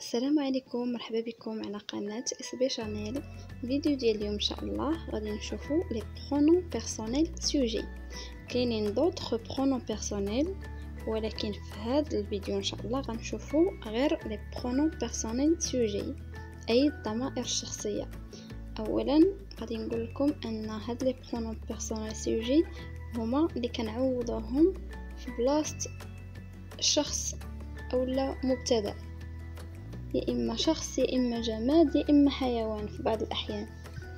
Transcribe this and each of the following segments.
السلام عليكم، مرحبا بكم على قناة اس بي شانيل. الفيديو ديال اليوم ان شاء الله غادي نشوفوا لي برونون بيرسونيل سوجي. كاينين دوطخ برونون بيرسونيل، ولكن في هذا الفيديو ان شاء الله غنشوفوا غير لي برونون بيرسونيل سوجي، اي الضمائر الشخصيه. اولا غادي نقول لكم ان هاد لي برونون بيرسونيل سوجي هما اللي كنعوضوهم في بلاصه الشخص اولا مبتدا، يا اما شخص يا اما جماد يا اما حيوان في بعض الاحيان.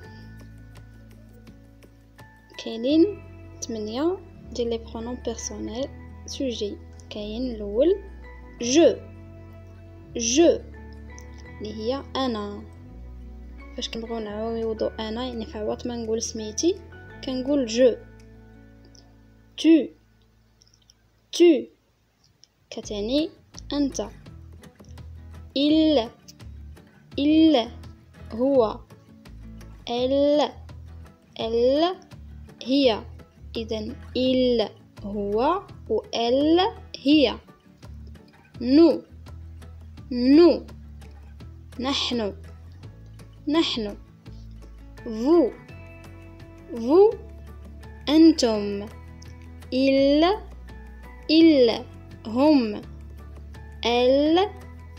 كاينين 8 ديال لي برونون بيرسونيل سوجي. كاين الاول جو اللي هي انا. فاش كنبغيو نعوضو انا يعني في عوض ما نقول سميتي كنقول جو. tu كتعني انت. il هو. elle هي. إذن il هو و elle هي. nous نحن. vous أنتم. il هم. elle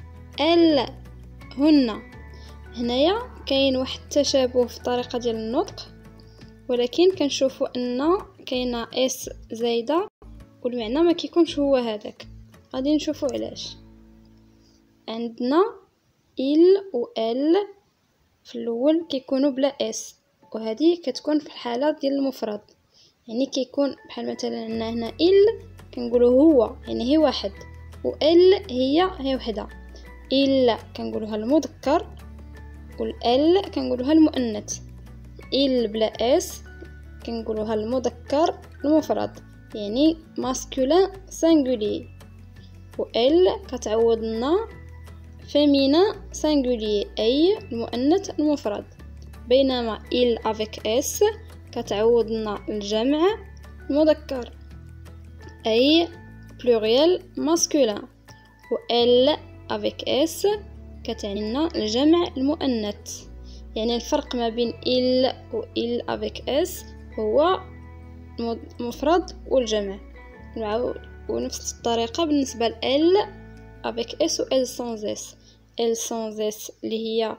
هن. هنايا كاين واحد التشابه في الطريقه ديال النطق، ولكن كنشوفوا ان كاينه اس زايده والمعنى ما كيكونش هو هذاك. غادي نشوفوا علاش. عندنا il و elle في الاول كيكونوا بلا اس، وهذه كتكون في الحاله ديال المفرد، يعني كيكون بحال مثلا هنا il كنقولوا هو يعني هي واحد، و elle هي وحده. إلا كنقولوها المذكر والال كنقولوها المؤنث. إل بلا اس كنقولوها المذكر المفرد، يعني ماسكولين سينغولي، وال كتعوض لنا فيمينا سينغولي اي المؤنث المفرد. بينما إل افيك اس كتعوض لنا الجمع المذكر اي بلوريال ماسكولين، وال avec s كتعني لنا الجمع المؤنث. يعني الفرق ما بين il و il avec s هو المفرد والجمع. ونفس الطريقة بالنسبة ل l avec s و l sans s. l sans s اللي هي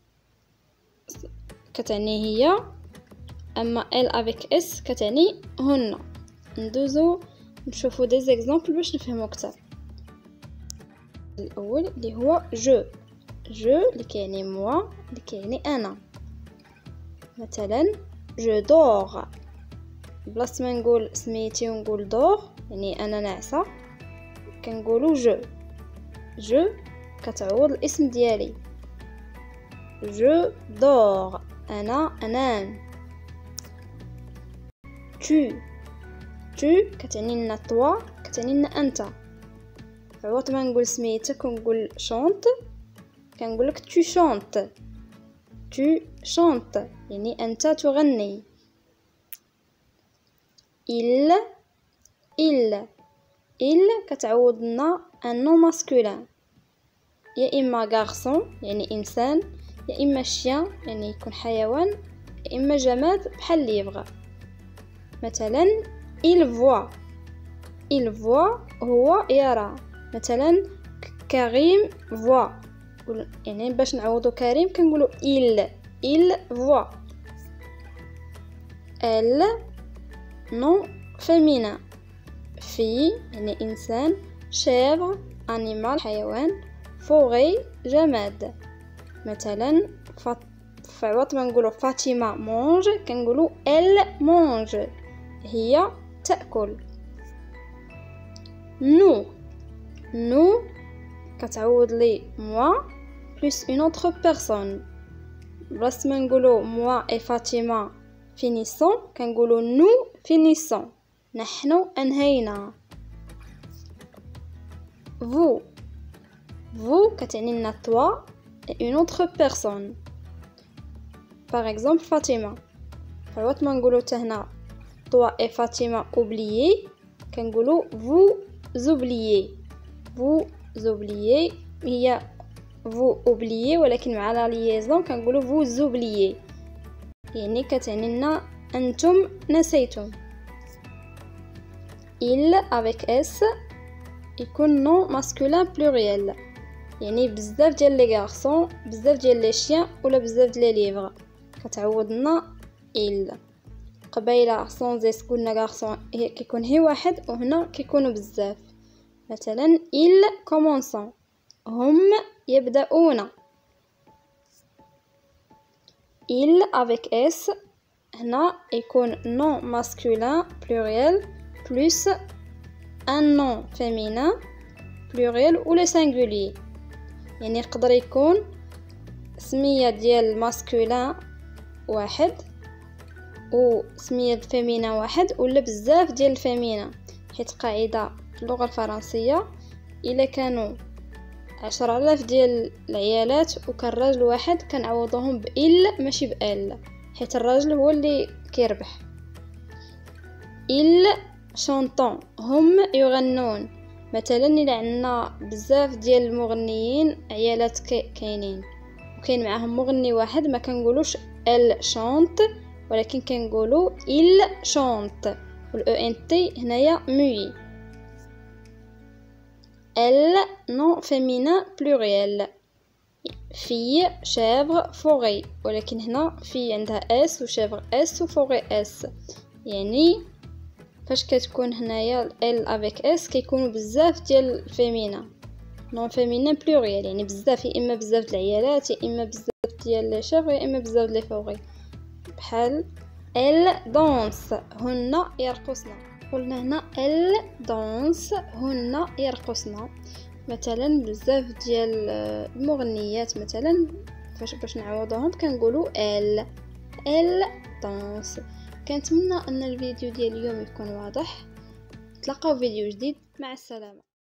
كتعني هي، اما l avec s كتعني هن. ندوزو نشوفو دي زيكزامبل باش نفهمو اكثر. الاول اللي هو جو اللي كيعني موا، اللي كيعني انا. مثلا جو دور، بلاصه ما نقول سميتي ونقول دور يعني انا ناعسه كنقولوا جو كتعوض الاسم ديالي. جو دور انا انام. tu كتعني لنا توا، كتعني لنا انت. عوض ما نقول سميتك ونقول شونت كنقولك tu chantes يعني انت تغني. il كتعوض لنا ان نون ماسكولين، يا اما garçon يعني انسان، يا اما chien يعني يكون حيوان، يا اما جماد بحال اللي يبغى. مثلا il voit هو يرى. مثلا كريم فوا، يعني باش نعوضو كريم كنقولو il voit. elle non féminin، في يعني انسان، chèvre animal حيوان، forêt جماد. مثلا فعوض ما نقولو فاطمه مونج كنقولو elle mange هي تاكل. nous كتعوض لي moi plus une autre personne. بلاصه ما نقولوا moi et فاطمه finissons كنقولوا nous finissons نحن انهينا. vous كتعني لنا toi et une autre personne. par exemple فاطمه، فعوض ما نقولوا هنا toi et فاطمه oubliez كنقولوا vous oubliez. هي vous oubliez، ولكن مع لا ليزون كنقولوا vous oubliez، يعني كتعني لنا انتم نسيتم. il avec s يكون نون ماسكولين بلوريال، يعني بزاف ديال لي غارسون، بزاف ديال لي شيان، ولا بزاف ديال لي ليفغ كتعوضنا il. قبيله سون اس قلنا غارسون كيكون هي واحد، وهنا كيكونوا بزاف. مثلا il commencent، هم يبدأون. il avec s هنا يكون non masculin pluriel plus un nom féminin pluriel ou le singulier، يعني يقدر يكون سمية ديال masculin واحد وسمية الفيمينا واحد، ولا بزاف ديال الفيمينا، حيت قاعدة في اللغة الفرنسية إلا كانوا 10,000 ديال العيالات وكان راجل واحد كنعوضوهم بإل ماشي بأل، حيت الراجل هو اللي كيربح. إل شونطون، هم يغنون. مثلا إلا عندنا بزاف ديال المغنيين عيالات كاينين وكاين معاهم مغني واحد، ما كنقولوش ال شونت، ولكن كنقولوا il chante، والاو ان تي هنايا موي. elle non féminin pluriel، fille chèvre forêt، ولكن هنا في عندها اس وشيفر اس وفوري اس، يعني فاش كتكون هنايا ال افيك اس كيكونوا بزاف ديال الفيمينا نون فيمينين بلوريال، يعني بزاف، يا اما بزاف د العيالات، يا اما بزاف ديال لي شيفر، يا اما بزاف لي فوري. بحال ال دانس، هن يرقصن. قلنا هنا ال دانس هن يرقصن. مثلا بزاف ديال المغنيات مثلا باش نعوضوهم كنقولوا ال دانس. كنتمنى ان الفيديو ديال اليوم يكون واضح. نتلاقاو فيديو جديد، مع السلامه.